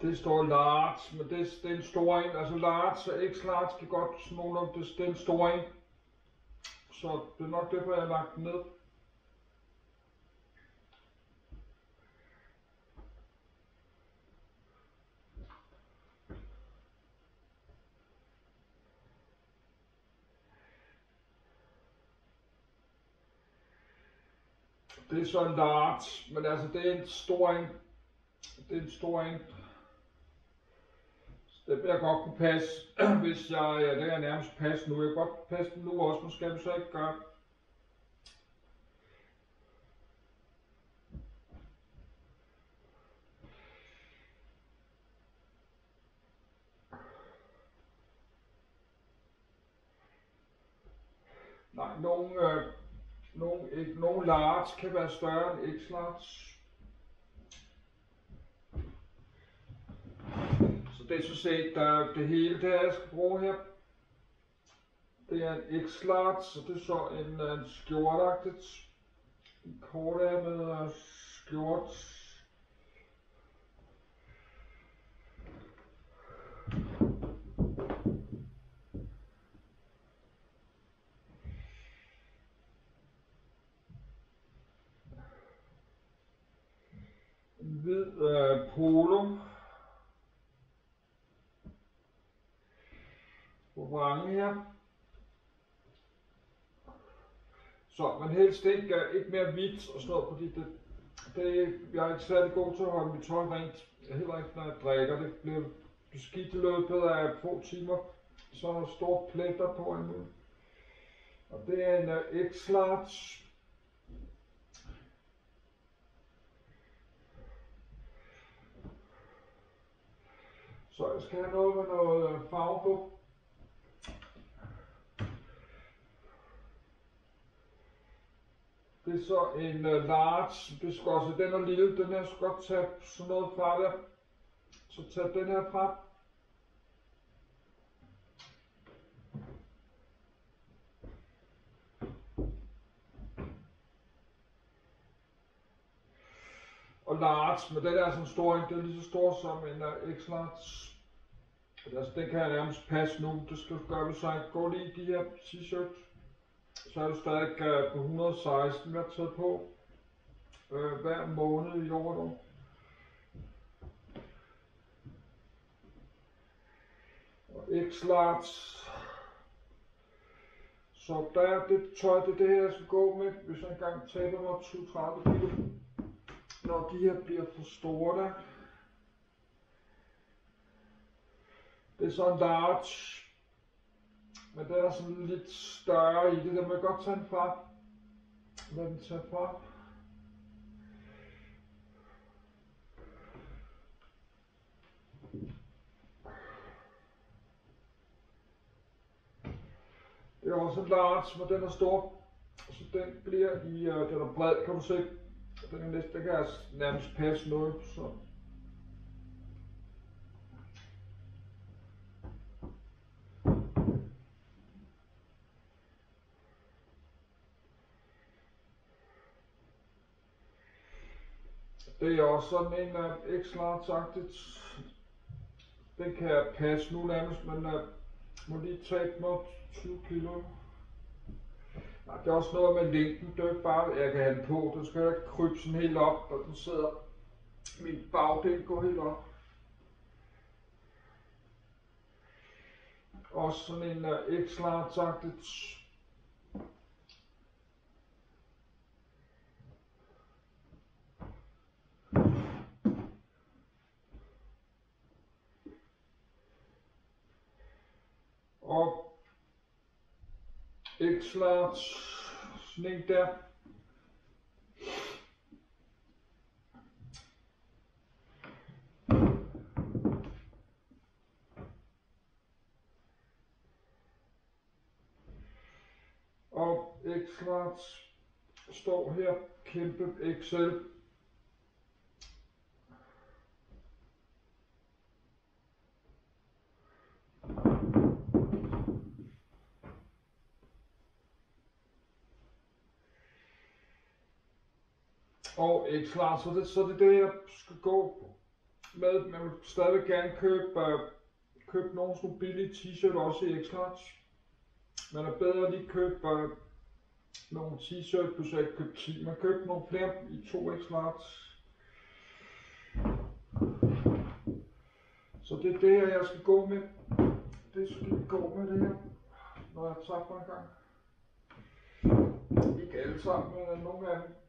Det står large, men det er en stor en. Altså large og x-large kan godt sådan nogenlunde, det er en stor en. Så det er nok derfor, jeg har lagt den ned. Det er så en large, men altså det er en stor en. Det er en stor en. Det vil jeg godt kunne passe, hvis jeg, ja, det kan jeg nærmest passe nu. Jeg kan godt passe den nu også, men skal vi så ikke gøre. Nej, nogle large kan være større end x-large. Så det er så set, det hele det jeg skal bruge her. Det er en x-large, så det er så en skjortagtigt. En kortærmet skjort. En hvid polo. På vrangen her. Så man helst ikke mere hvidt og sådan noget, fordi jeg er ikke særlig god til at holde mit tøj rent. Heller ikke når jeg drikker. Det bliver beskidt i løbet af få timer. Så er der store pletter på endnu. Og det er en x-large. Så jeg skal have noget med noget farve på. Det er så en large, det skal også, den er lille, den her skal godt tage sådan noget fra der. Så tag den her fra. Og large, men den er sådan stor, den er lige så stor som en x-large. Altså, den kan jeg nærmest passe nu, det skal du gøre, hvis jeg går lige i de her t-shirts. Så er du stadig på 116, hvad jeg har taget på hver måned i år nu. Og x-large. Så der er det tøj, det her jeg skal gå med, hvis jeg engang taber mig 20-30 kilo. Når de her bliver for store der. Det er så en large. Men den er sådan lidt større i det, der må jeg godt tage den fra. Lad den tage fra. Det er også en large, men den er stor. Så den bliver i, den er bred, kan du se. Den er næsten, den kan nærmest passe noget, så. Det er også sådan en x-large-agtigt. Den kan passe nu nærmest, men må lige tabe mig 20 kilo. Nej, det er også noget med længden. Det er ikke bare, at jeg kan have den på. Den skal ikke krybe sådan helt op, og den sidder. Min bagdel går helt op. Også sådan en x-large-agtigt. Og x-large, sådan en der. Og x-large står her, kæmpe XL. Og x-large, så det er det, jeg skal gå med, man vil stadig gerne købe nogle sådan billige t-shirt også i X-Large. Man er bedre lige købe nogle t-shirt, du så ikke købe 10. Man køber nogle flere i 2 X-Large. Så det er det her, jeg skal gå med. Det skal vi gå med det her, når jeg tager en gang. Ikke alle sammen, men nogle af dem.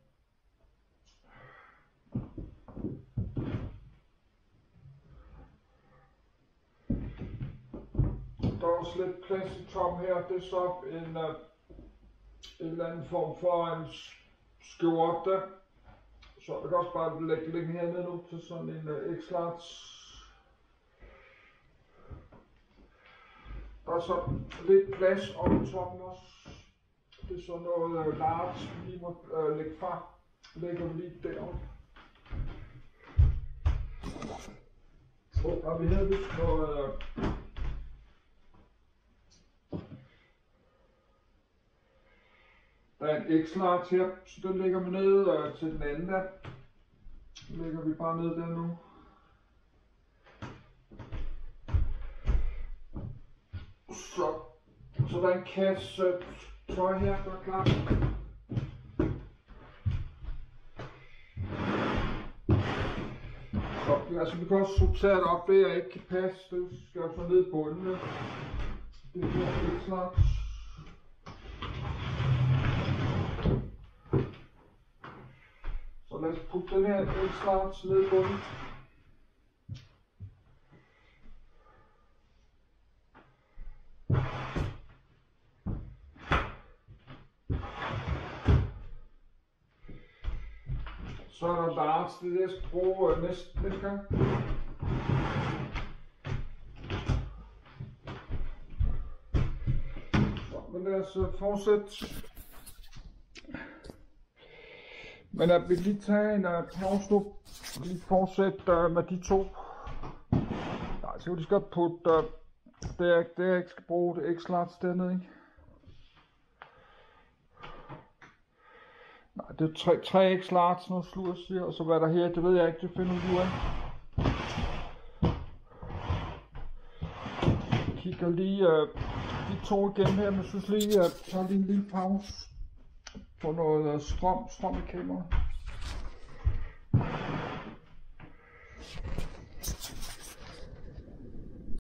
Der er også lidt plads i tom her. Det er så en eller anden form for en skjorte. Så jeg kan også bare lægge hernede nu til sådan en X-Large. Der er så lidt plads oppe i toppen også. Det er sådan noget large, vi lige må lægge fra. Lægger vi lige deroppe. Og vi havde vist noget... Der er en X-Large her, så den lægger vi ned til den anden der. Den lægger vi bare ned der nu. Så der er en kasse tøj her, der er klar. Så altså, vi kan også sortere det op, det jeg ikke kan passe. Det skal jeg så ned i bunden. Det er helt snart. Så lad os putte den her helt snart ned i bunden. Så er der large, det er det, jeg skal bruge næste gang. Så, men lad os fortsætte. Men jeg vil lige tage en pause nu. Lige fortsætte med de to. Nej, så kan vi lige godt putte det jeg ikke skal bruge, det X-Large dernede, ikke? Nej, det er 3 X-Large, noget slur siger, og så hvad der her, det ved jeg ikke, det finder vi ud af. Jeg kigger lige de to igen her, men jeg synes lige, at jeg tager lige en lille pause på noget strøm i kameraet.